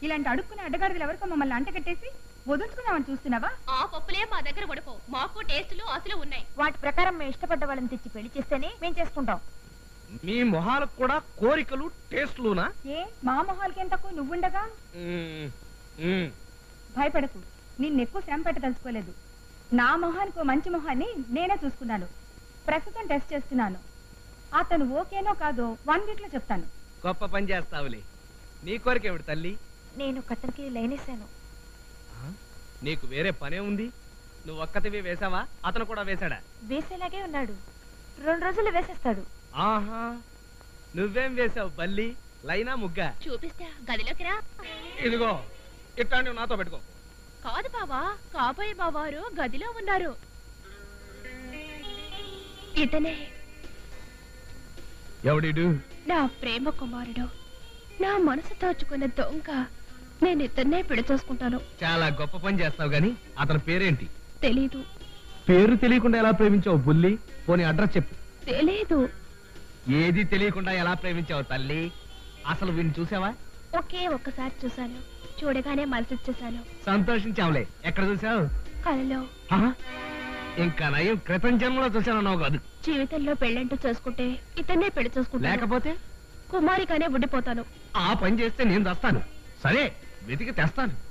ఇలాంటి అడుక్కునే అడ్డగాడిదలు ఎవరికో మమ్మల్ని అంటగట్టేసి వదులుచుకుందామని చూస్తున్నావా? ఆ పప్పులే మా దగ్గర ఉడకో, మాకు టేస్టులు అసలు ఉన్నాయి. వాటి ప్రకారం మేము ఇష్టపడ్డ వాళ్ళని తెచ్చి పెళ్లి చేస్తేనే మేము చేసుకుంటాం. మీ మొహాలకు కూడా కోరికలు టేస్ట్లునా? ఏ మా మొహాలకేం తక్కువ నువ్వుండగా? భయపడకు, నిన్నెక్కువ శ్రమ పెట్టదలుచుకోలేదు. నా మొహానికి మంచి మొహాన్ని నేనే చూసుకున్నాను. ప్రస్తుతం టెస్ట్ చేస్తున్నాను. అతను ఓకేనో కాదో 1 వీక్ లో చెప్తాను. గొప్ప పని చేస్తావులే. నీ కోరికేమిటి తల్లి? నేను కతనికి లైనేసాను. నీకు వేరే పనే ఉంది? నువ్వు ఒక్కతివి వేసావా? అతను కూడా వేశాడా? వేసేలాగే ఉన్నాడు. 2 రోజులు వేసేస్తాడు. ఆహా, నువ్వేం వేసావు బల్లి? లైనా ముగ్గా? చూపిస్తా, గదిలోకి రా. ఇదిగో ఇట్లాంటివి నాతో పెట్టుకో. కాదు బావా, కాబోయే బావారు గదిలో ఉన్నారు. ఇతనే ఎవడిడు? నా ప్రేమ కుమారుడు, నా మనసు దోచుకున్న దొంగ. నేను ఇతన్నే పెళ్లి చేసుకుంటాను. చాలా గొప్ప పని చేస్తావు గాని అతని పేరేంటి? తెలీదు. పేరు తెలియకుండా ఎలా ప్రేమించావు బుల్లి? పోనీ అడ్రస్ చెప్పు. తెలీదు. ఏది తెలియకుండా ఎలా ప్రేమించావు తల్లి? అసలు వీడిని చూసావా? ఒకే ఒక్కసారి చూశాను, చూడగానే మనసిచ్చేశాను. సంతోషించావులే. ఎక్కడ చూసావు? కలలో. ఇంకా నయం క్రితం జన్మలో చూసానన్నావు కాదు. జీవితంలో పెళ్ళంటూ చేసుకుంటే ఇతన్నే పెళ్లి చేసుకుంటా. లేకపోతే కుమారిగానే ఉండిపోతాను. ఆ పని చేస్తే నేను తెస్తాను. సరే, వెతికి తెస్తాను.